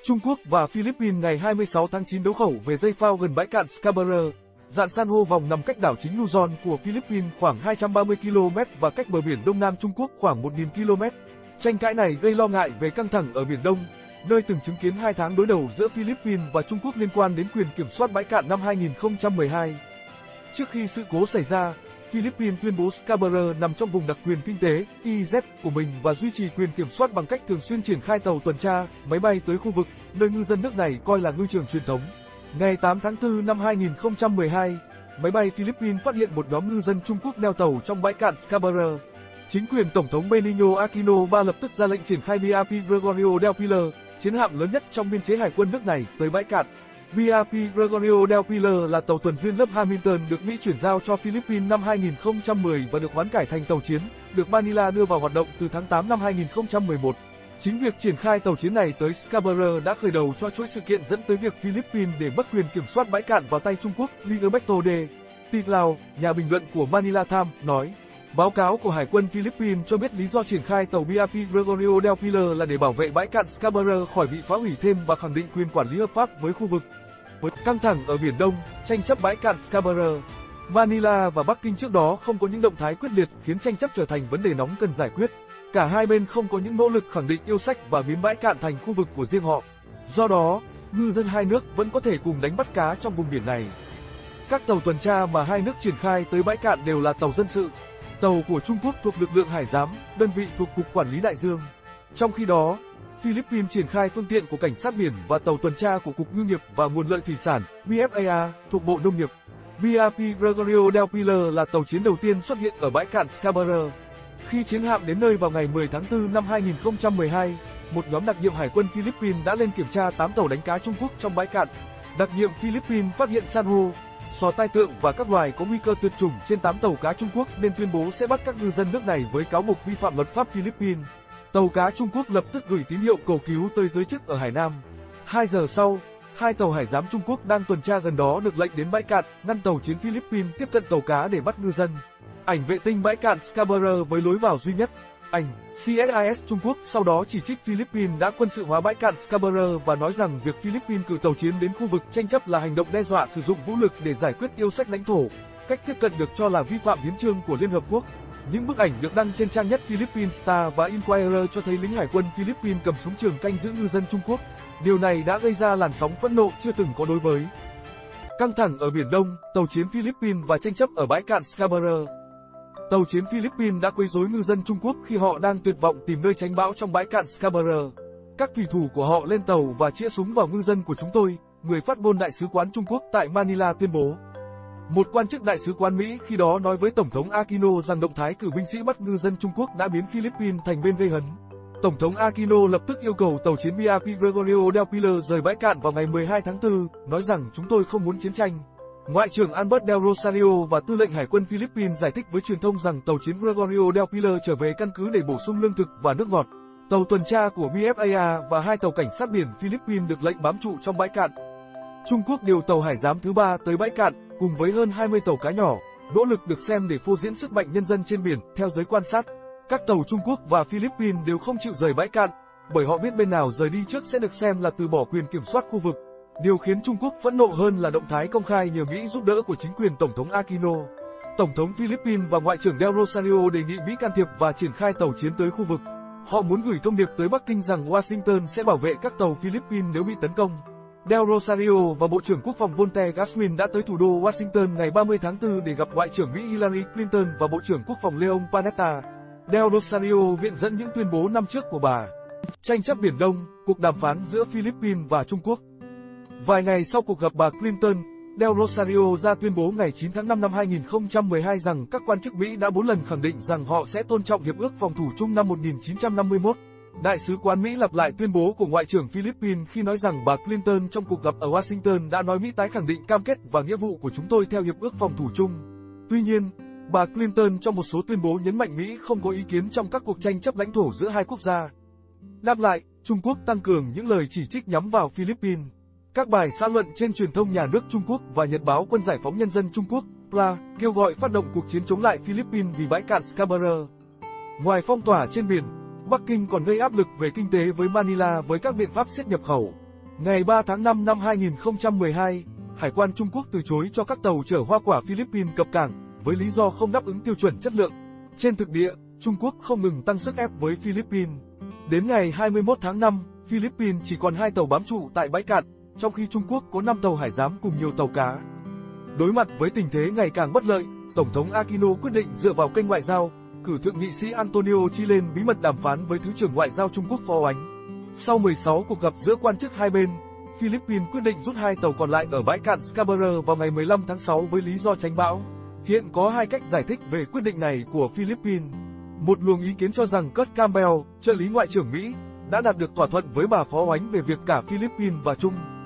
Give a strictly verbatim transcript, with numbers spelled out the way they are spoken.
Trung Quốc và Philippines ngày hai mươi sáu tháng chín đấu khẩu về dây phao gần bãi cạn Scarborough. Rạn san hô vòng nằm cách đảo chính Luzon của Philippines khoảng hai trăm ba mươi ki lô mét và cách bờ biển Đông Nam Trung Quốc khoảng một nghìn ki lô mét. Tranh cãi này gây lo ngại về căng thẳng ở Biển Đông, nơi từng chứng kiến hai tháng đối đầu giữa Philippines và Trung Quốc liên quan đến quyền kiểm soát bãi cạn năm hai nghìn không trăm mười hai. Trước khi sự cố xảy ra, Philippines tuyên bố Scarborough nằm trong vùng đặc quyền kinh tế (E E Z) của mình và duy trì quyền kiểm soát bằng cách thường xuyên triển khai tàu tuần tra, máy bay tới khu vực, nơi ngư dân nước này coi là ngư trường truyền thống. Ngày tám tháng tư năm hai nghìn không trăm mười hai, máy bay Philippines phát hiện một nhóm ngư dân Trung Quốc neo tàu trong bãi cạn Scarborough. Chính quyền Tổng thống Benigno Aquino ba lập tức ra lệnh triển khai bê rờ pê Gregorio del Pilar, chiến hạm lớn nhất trong biên chế hải quân nước này, tới bãi cạn. bê rờ pê Gregorio del Pilar là tàu tuần duyên lớp Hamilton được Mỹ chuyển giao cho Philippines năm hai nghìn không trăm mười và được hoán cải thành tàu chiến, được Manila đưa vào hoạt động từ tháng tám năm hai nghìn không trăm mười một. Chính việc triển khai tàu chiến này tới Scarborough đã khởi đầu cho chuỗi sự kiện dẫn tới việc Philippines để mất quyền kiểm soát bãi cạn vào tay Trung Quốc. Rigoberto de Tiglao, nhà bình luận của Manila Times, nói, báo cáo của Hải quân Philippines cho biết lý do triển khai tàu bê rờ pê Gregorio del Pilar là để bảo vệ bãi cạn Scarborough khỏi bị phá hủy thêm và khẳng định quyền quản lý hợp pháp với khu vực. Với căng thẳng ở Biển Đông, tranh chấp bãi cạn Scarborough, Manila và Bắc Kinh trước đó không có những động thái quyết liệt khiến tranh chấp trở thành vấn đề nóng cần giải quyết. Cả hai bên không có những nỗ lực khẳng định yêu sách và biến bãi cạn thành khu vực của riêng họ. Do đó, ngư dân hai nước vẫn có thể cùng đánh bắt cá trong vùng biển này. Các tàu tuần tra mà hai nước triển khai tới bãi cạn đều là tàu dân sự. Tàu của Trung Quốc thuộc lực lượng hải giám, đơn vị thuộc Cục Quản lý Đại dương. Trong khi đó, Philippines triển khai phương tiện của cảnh sát biển và tàu tuần tra của Cục Ngư nghiệp và Nguồn lợi thủy sản (bê ép a a) thuộc Bộ Nông nghiệp. bê rờ pê Gregorio del Pilar là tàu chiến đầu tiên xuất hiện ở bãi cạn Scarborough. Khi chiến hạm đến nơi vào ngày mười tháng tư năm hai nghìn không trăm mười hai, một nhóm đặc nhiệm Hải quân Philippines đã lên kiểm tra tám tàu đánh cá Trung Quốc trong bãi cạn. Đặc nhiệm Philippines phát hiện san hô, sò tai tượng và các loài có nguy cơ tuyệt chủng trên tám tàu cá Trung Quốc nên tuyên bố sẽ bắt các ngư dân nước này với cáo buộc vi phạm luật pháp Philippines. Tàu cá Trung Quốc lập tức gửi tín hiệu cầu cứu tới giới chức ở Hải Nam. Hai giờ sau, hai tàu hải giám Trung Quốc đang tuần tra gần đó được lệnh đến bãi cạn, ngăn tàu chiến Philippines tiếp cận tàu cá để bắt ngư dân. Ảnh vệ tinh bãi cạn Scarborough với lối vào duy nhất. Ảnh xê ét i ét Trung Quốc sau đó chỉ trích Philippines đã quân sự hóa bãi cạn Scarborough và nói rằng việc Philippines cử tàu chiến đến khu vực tranh chấp là hành động đe dọa sử dụng vũ lực để giải quyết yêu sách lãnh thổ. Cách tiếp cận được cho là vi phạm hiến chương của Liên Hợp Quốc. Những bức ảnh được đăng trên trang nhất Philippines Star và Inquirer cho thấy lính hải quân Philippines cầm súng trường canh giữ ngư dân Trung Quốc. Điều này đã gây ra làn sóng phẫn nộ chưa từng có đối với. Căng thẳng ở Biển Đông, tàu chiến Philippines và tranh chấp ở bãi cạn Scarborough. Tàu chiến Philippines đã quấy rối ngư dân Trung Quốc khi họ đang tuyệt vọng tìm nơi tránh bão trong bãi cạn Scarborough. Các thủy thủ của họ lên tàu và chĩa súng vào ngư dân của chúng tôi, người phát ngôn Đại sứ quán Trung Quốc tại Manila tuyên bố. Một quan chức Đại sứ quán Mỹ khi đó nói với Tổng thống Aquino rằng động thái cử binh sĩ bắt ngư dân Trung Quốc đã biến Philippines thành bên gây hấn. Tổng thống Aquino lập tức yêu cầu tàu chiến bê rờ pê Gregorio del Pilar rời bãi cạn vào ngày mười hai tháng tư, nói rằng chúng tôi không muốn chiến tranh. Ngoại trưởng Albert del Rosario và tư lệnh Hải quân Philippines giải thích với truyền thông rằng tàu chiến Gregorio del Pilar trở về căn cứ để bổ sung lương thực và nước ngọt. Tàu tuần tra của bê ép a a và hai tàu cảnh sát biển Philippines được lệnh bám trụ trong bãi cạn. Trung Quốc điều tàu hải giám thứ ba tới bãi cạn, cùng với hơn hai mươi tàu cá nhỏ, nỗ lực được xem để phô diễn sức mạnh nhân dân trên biển. Theo giới quan sát, các tàu Trung Quốc và Philippines đều không chịu rời bãi cạn, bởi họ biết bên nào rời đi trước sẽ được xem là từ bỏ quyền kiểm soát khu vực. Điều khiến Trung Quốc phẫn nộ hơn là động thái công khai nhờ Mỹ giúp đỡ của chính quyền Tổng thống Aquino. Tổng thống Philippines và Ngoại trưởng del Rosario đề nghị Mỹ can thiệp và triển khai tàu chiến tới khu vực. Họ muốn gửi thông điệp tới Bắc Kinh rằng Washington sẽ bảo vệ các tàu Philippines nếu bị tấn công. Del Rosario và Bộ trưởng Quốc phòng Voltaire Gasmin đã tới thủ đô Washington ngày ba mươi tháng tư để gặp Ngoại trưởng Mỹ Hillary Clinton và Bộ trưởng Quốc phòng Leon Panetta. Del Rosario viện dẫn những tuyên bố năm trước của bà. Tranh chấp Biển Đông, cuộc đàm phán giữa Philippines và Trung Quốc. Vài ngày sau cuộc gặp bà Clinton, Del Rosario ra tuyên bố ngày chín tháng năm năm hai nghìn không trăm mười hai rằng các quan chức Mỹ đã bốn lần khẳng định rằng họ sẽ tôn trọng Hiệp ước Phòng thủ chung năm một nghìn chín trăm năm mươi mốt. Đại sứ quán Mỹ lặp lại tuyên bố của Ngoại trưởng Philippines khi nói rằng bà Clinton trong cuộc gặp ở Washington đã nói Mỹ tái khẳng định cam kết và nghĩa vụ của chúng tôi theo Hiệp ước Phòng thủ chung. Tuy nhiên, bà Clinton trong một số tuyên bố nhấn mạnh Mỹ không có ý kiến trong các cuộc tranh chấp lãnh thổ giữa hai quốc gia. Đáp lại, Trung Quốc tăng cường những lời chỉ trích nhắm vào Philippines. Các bài xã luận trên truyền thông nhà nước Trung Quốc và Nhật báo Quân Giải phóng Nhân dân Trung Quốc, pê lờ a, kêu gọi phát động cuộc chiến chống lại Philippines vì bãi cạn Scarborough. Ngoài phong tỏa trên biển, Bắc Kinh còn gây áp lực về kinh tế với Manila với các biện pháp siết nhập khẩu. Ngày ba tháng năm năm hai nghìn không trăm mười hai, Hải quan Trung Quốc từ chối cho các tàu chở hoa quả Philippines cập cảng với lý do không đáp ứng tiêu chuẩn chất lượng. Trên thực địa, Trung Quốc không ngừng tăng sức ép với Philippines. Đến ngày hai mươi mốt tháng năm, Philippines chỉ còn hai tàu bám trụ tại bãi cạn, trong khi Trung Quốc có năm tàu hải giám cùng nhiều tàu cá. Đối mặt với tình thế ngày càng bất lợi, Tổng thống Aquino quyết định dựa vào kênh ngoại giao, cử thượng nghị sĩ Antonio Chi lên bí mật đàm phán với Thứ trưởng Ngoại giao Trung Quốc Phó Oánh. Sau mười sáu cuộc gặp giữa quan chức hai bên, Philippines quyết định rút hai tàu còn lại ở bãi cạn Scarborough vào ngày mười lăm tháng sáu với lý do tránh bão. Hiện có hai cách giải thích về quyết định này của Philippines. Một luồng ý kiến cho rằng Kurt Campbell, trợ lý Ngoại trưởng Mỹ, đã đạt được thỏa thuận với bà Phó Oánh về việc cả Philippines và Trung